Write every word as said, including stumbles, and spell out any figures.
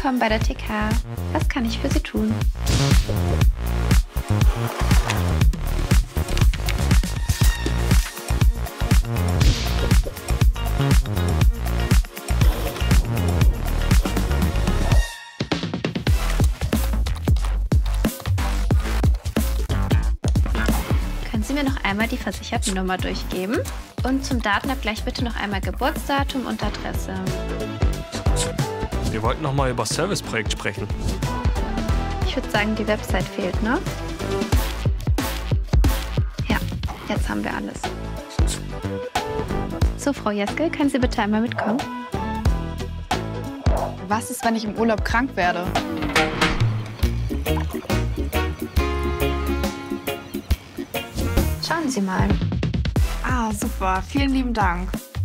willkommen bei der T K. Was kann ich für Sie tun? Können Sie mir noch einmal die Versichertennummer durchgeben? Und zum Datenabgleich bitte noch einmal Geburtsdatum und Adresse. Wir wollten noch mal über das Serviceprojekt sprechen. Ich würde sagen, die Website fehlt, ne? Ja, jetzt haben wir alles. So, Frau Jeske, können Sie bitte einmal mitkommen? Was ist, wenn ich im Urlaub krank werde? Schauen Sie mal. Ah, super. Vielen lieben Dank.